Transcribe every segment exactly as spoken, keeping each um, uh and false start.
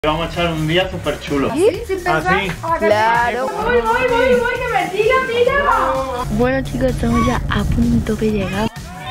Vamos a echar un día súper chulo. ¿Sí? Sin pensar. Así. Claro. Voy, voy, voy, voy, que me tira, tira. Bueno chicos, estamos ya a punto de llegar.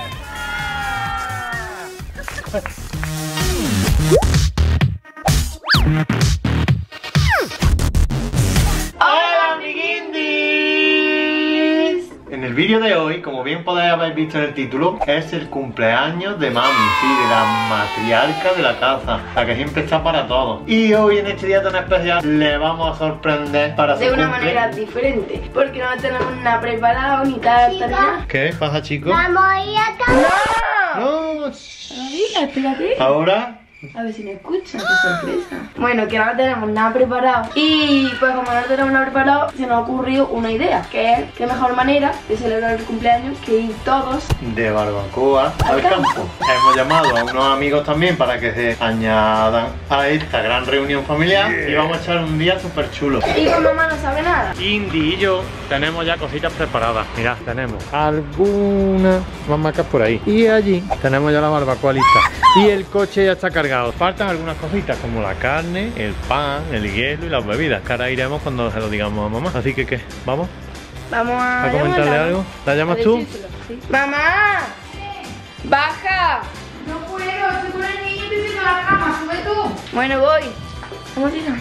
¡Hola, amiguindis! En el vídeo de hoy, como bien podéis haber visto en el título, es el cumpleaños de mami, sí, de la matriarca de la casa, la que siempre está para todo. Y hoy, en este día tan especial, le vamos a sorprender para su De una cumple. manera diferente, porque no tenemos nada preparado ni tal, tal nada. ¿Qué pasa, chicos? Vamos a ir a casa. No. No digas, espérate. Ahora. A ver si me escuchan, qué sorpresa. Bueno, que no tenemos nada preparado. Y pues como no tenemos nada preparado, se nos ha ocurrido una idea. Que es, qué mejor manera de celebrar el cumpleaños que ir todos De barbacoa al Al campo. campo. Hemos llamado a unos amigos también para que se añadan a esta gran reunión familiar. Y vamos a echar un día súper chulo. y con mamá no sabe nada. Indy y yo tenemos ya cositas preparadas. Mirad, tenemos algunas mamacas por ahí. Y allí tenemos ya la barbacoa lista. Y el coche ya está cargado. Faltan algunas cositas como la carne, el pan, el hielo y las bebidas. Que ahora iremos cuando se lo digamos a mamá. Así que, ¿qué? ¿Vamos? Vamos a, ¿A comentarle llamarla. algo? ¿La A llamas tú? decírselo, sí. ¡Mamá! ¡Baja! No puedo, estoy con el niño diciendo la cama, sube tú. Bueno, voy. Vamos, tira.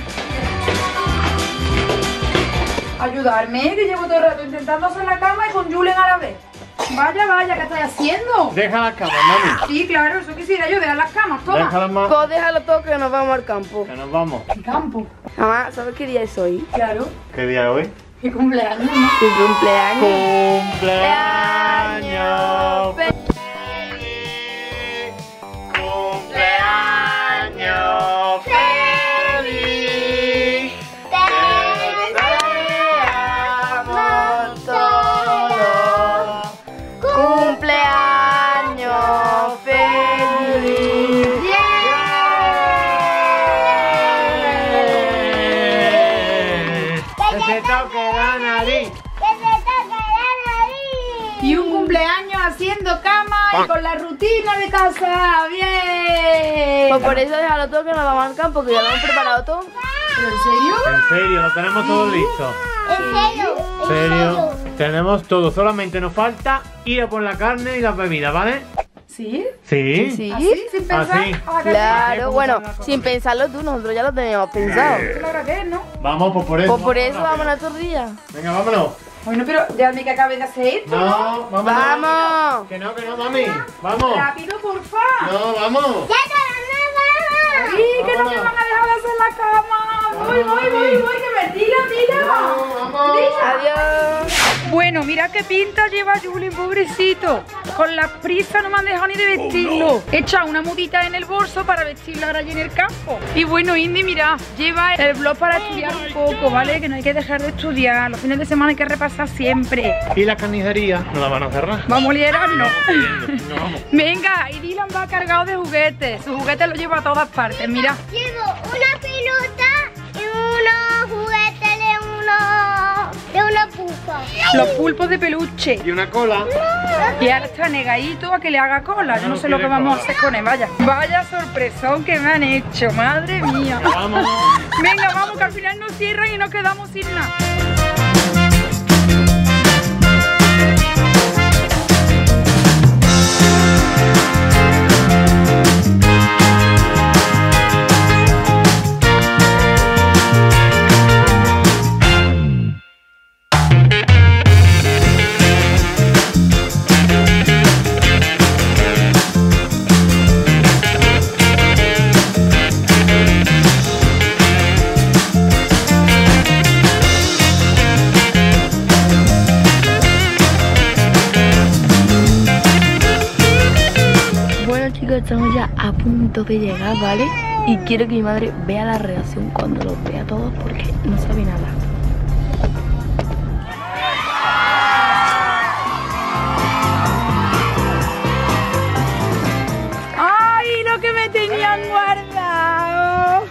Ayudarme, que llevo todo el rato intentando hacer la cama y con Julen a la vez. Vaya, vaya, ¿qué estáis haciendo? Deja las camas, mami. Sí, claro, eso quisiera yo, dejar las camas, toma. Déjalas más. Pues déjalo todo que nos vamos al campo. Que nos vamos. ¿Qué campo? Mamá, ¿sabes qué día es hoy? Claro, ¿Qué día es hoy? mi cumpleaños, ¿no? Mi cumpleaños. Cumpleaños. Feliz. Cumpleaños feliz. Te Deseamos todos cumpleaños feliz. Que se toque la nariz. que te toque la nariz. Y un cumpleaños haciendo cama y con la rutina de casa, bien. Pues por eso déjalo todo que nos vamos al campo, que ya lo hemos preparado todo. ¿Pero en serio? En serio, lo tenemos todo listo. En serio. En serio, tenemos todo. Solamente nos falta ir a por la carne y las bebidas, ¿vale? ¿Sí? Sí. Sí. ¿Así? ¿Sin pensar? Así. Ah, que- Claro, bueno, sin pensarlo tú, nosotros ya lo teníamos pensado. ¿Qué hora que es, no? Vamos, pues por eso. Pues por eso rápido. vamos a la tortilla. Venga, vámonos. Bueno, pero déjame que acabe de hacer esto, ¿no? No, vamos. ¡Vamos! Que no, que no, mami. Vamos. Rápido, porfa. No, vamos. Ya te la Sí, que no me van a dejar de hacer la cama. Voy, voy, voy, voy, que me tira, tira. No, vamos. Adiós. Bueno, mira qué pinta lleva Julen, pobrecito. Con la prisa no me han dejado ni de vestirlo. He echado una mudita en el bolso para vestirlo ahora allí en el campo. Y bueno, Indy, mira, lleva el blog para estudiar un poco, ¿vale? Que no hay que dejar de estudiar. Los fines de semana hay que repasar siempre. ¿Y la carnicería? ¿No la van a cerrar? Vamos a liderarnos. No, vamos. Venga, y Dylan va cargado de juguetes. Sus juguetes los lleva a todas partes, mira. Llevo una pelota y unos juguetes de uno de una pupa. Los pulpos de peluche. Y una cola. Y ahora está negadito a que le haga cola. Yo no no sé lo que quiere vamos a cola. hacer con él, vaya. Vaya sorpresón que me han hecho, madre mía. Vamos. Venga, vamos, que al final nos cierran y nos quedamos sin nada. Bueno chicos, estamos ya a punto de llegar, ¿vale? Y quiero que mi madre vea la reacción cuando los vea todos porque no sabe nada. ¡Ay, lo que me tenían guardado!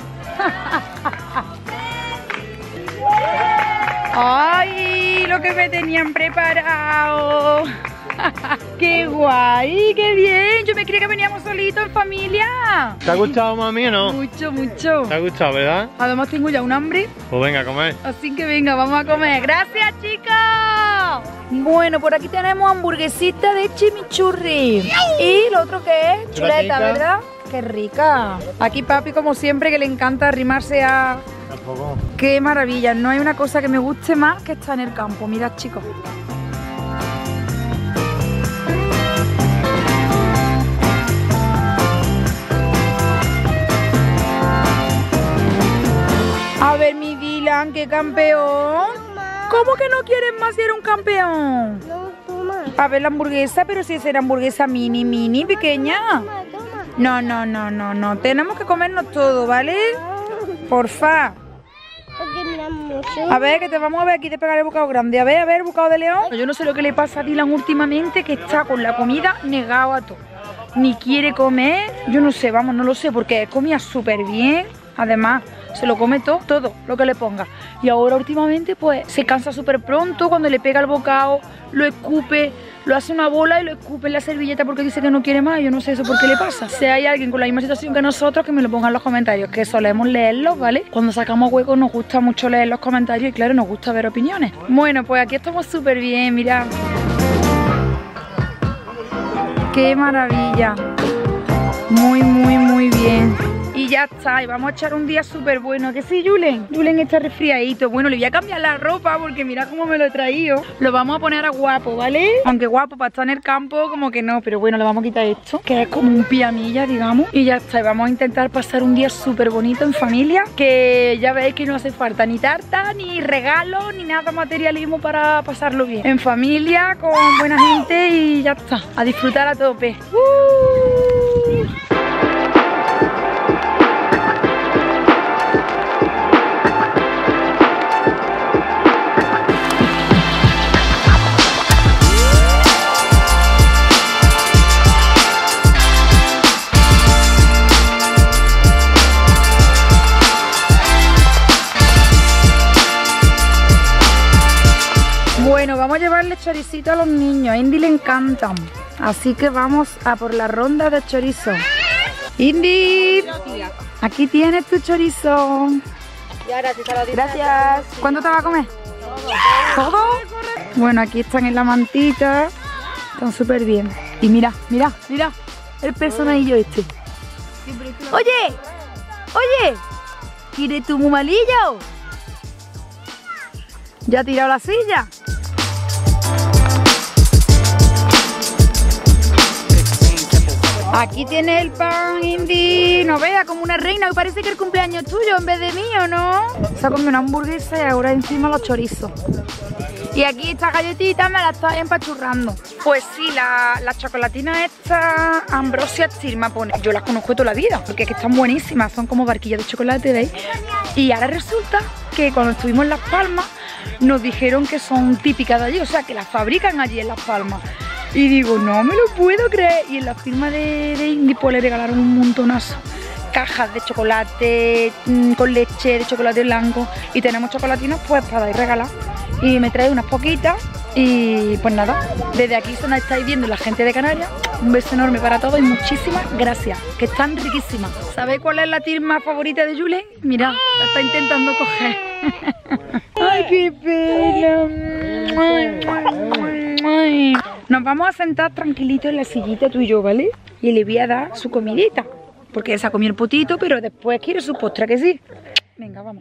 ¡Ay, lo que me tenían preparado! ¡Qué guay! ¡Qué bien! Yo me creía que veníamos solitos en familia. ¿Te ha gustado, mami, o no? Mucho, mucho. ¿Te ha gustado, verdad? Además tengo ya un hambre. Pues venga, a comer. Así que venga, vamos a comer. ¡Gracias, chicos! Bueno, por aquí tenemos hamburguesita de chimichurri. ¿Y lo otro qué es? Chuleta, Chuletita. ¿verdad? ¡Qué rica! Aquí papi, como siempre, que le encanta arrimarse a... Tampoco. ¡Qué maravilla! No hay una cosa que me guste más que estar en el campo. Mirad, chicos. A ver, mi Dylan, qué campeón. ¿Cómo que no quieres más si eres un campeón? No, toma. A ver la hamburguesa, pero si es una hamburguesa mini, mini, pequeña. Toma, toma. No, no, no, no, no. Tenemos que comernos todo, ¿vale? Porfa. Porque mira mucho. A ver, que te vamos a ver aquí de pegar el bocado grande. A ver, a ver, el bocado de león. Yo no sé lo que le pasa a Dylan últimamente, que está con la comida negado a todo. Ni quiere comer. Yo no sé, vamos, no lo sé, porque comía súper bien. Además, se lo come todo, todo lo que le ponga. Y ahora últimamente pues se cansa súper pronto. Cuando le pega el bocado, lo escupe, lo hace una bola y lo escupe en la servilleta porque dice que no quiere más. Yo no sé eso por qué le pasa. Si hay alguien con la misma situación que nosotros, que me lo ponga en los comentarios, que solemos leerlos, ¿vale? Cuando sacamos huecos nos gusta mucho leer los comentarios y claro, nos gusta ver opiniones. Bueno, pues aquí estamos súper bien, mirad. ¡Qué maravilla! Muy, muy, muy bien. Y ya está, y vamos a echar un día súper bueno. ¿Que sí, Julen? Julen está resfriadito. Bueno, le voy a cambiar la ropa porque mira cómo me lo he traído. Lo vamos a poner a guapo, ¿vale? Aunque guapo para estar en el campo como que no, pero bueno, le vamos a quitar esto, que es como un pijamilla, digamos. Y ya está, y vamos a intentar pasar un día súper bonito en familia, que ya veis que no hace falta ni tarta, ni regalos, ni nada materialismo para pasarlo bien. En familia, con buena gente y ya está. A disfrutar a tope. ¡Uh! Bueno, vamos a llevarle choricito a los niños. A Indy le encantan. Así que vamos a por la ronda de chorizo. Indy, aquí tienes tu chorizo. Gracias. ¿Cuánto te va a comer? ¿Todo? Bueno, aquí están en la mantita. Están súper bien. Y mira, mira, mira. El personajillo este. Oye, oye. ¿Quieres tu muy malillo? ¿Ya ha tirado la silla? Aquí tiene el pan, Indy. No vea, como una reina. Parece que el cumpleaños es tuyo en vez de mío, ¿no? Se ha comido una hamburguesa y ahora encima los chorizos. Y aquí esta galletita me la está empachurrando. Pues sí, la, la chocolatina esta Ambrosia Stilma pone. Yo las conozco toda la vida, porque es que están buenísimas. Son como barquillas de chocolate, ¿veis? Y ahora resulta que cuando estuvimos en Las Palmas nos dijeron que son típicas de allí, o sea, que las fabrican allí en Las Palmas. Y digo, no me lo puedo creer. Y en la firma de, de Indy pues le regalaron un montonazo. Cajas de chocolate mmm, con leche, de chocolate blanco. Y tenemos chocolatinas pues para dar y regalar. Y me trae unas poquitas. Y pues nada, desde aquí se nos estáis viendo la gente de Canarias. Un beso enorme para todos y muchísimas gracias, que están riquísimas. ¿Sabéis cuál es la tirma favorita de Julen? Mirad, la está intentando coger. ¡Ay, qué pena! Ay, ay, ay. Nos vamos a sentar tranquilitos en la sillita tú y yo, ¿vale? Y le voy a dar su comidita, porque ella se ha comido el potito, pero después quiere su postre, ¿que sí? Venga, vamos.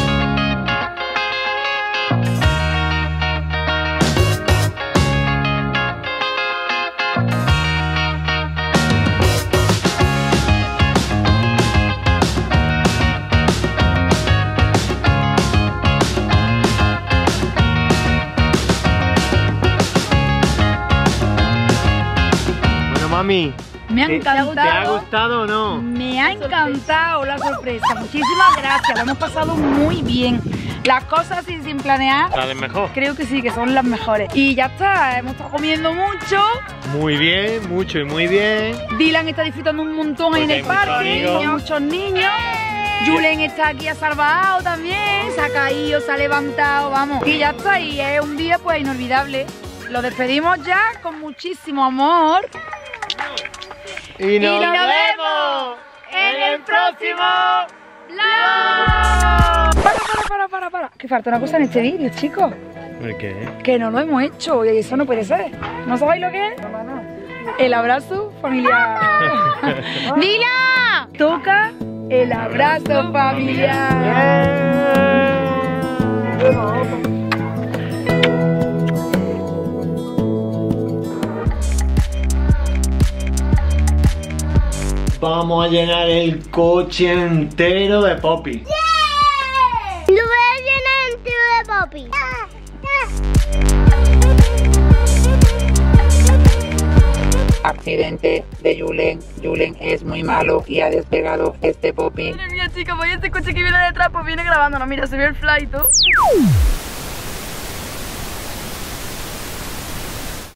Mami, Me ha ¿te- encantado. ¿te ha gustado o no? Me ha encantado la sorpresa. Muchísimas gracias. Lo hemos pasado muy bien. Las cosas así sin planear, La de mejor. creo que sí, que son las mejores. Y ya está, hemos estado comiendo mucho. Muy bien, mucho y muy bien. Dylan está disfrutando un montón ahí en Porque el hay muchos parque, amigos. con muchos niños. Julen está aquí salvado también, se ha caído, se ha levantado, vamos. Y ya está, y es un día pues inolvidable. lo despedimos ya con muchísimo amor. Y nos, Y nos vemos en el próximo vlog. Para, para, para, para, para. Que falta una cosa en este vídeo, chicos. ¿El qué? Que no lo hemos hecho y eso no puede ser. ¿No sabéis lo que es? El abrazo familiar. ¡Dila! Toca el abrazo familiar. Vamos a llenar el coche entero de Poppy. Lo voy a llenar entero de Poppy. Accidente de Julen. Julen es muy malo y ha despegado este Poppy. Madre mía, chicos, voy a este coche que viene detrás, pues viene grabándonos. Mira, se ve el fly y todo.